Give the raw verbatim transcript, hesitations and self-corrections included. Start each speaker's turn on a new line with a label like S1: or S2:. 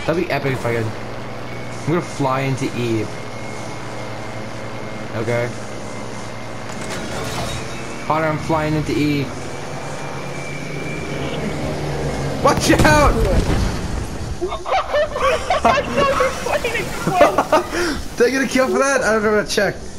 S1: That'd be epic if I could. I'm gonna fly into E. Okay. Connor, I'm flying into E. Watch out! Did I get a kill for that? I don't know how to check.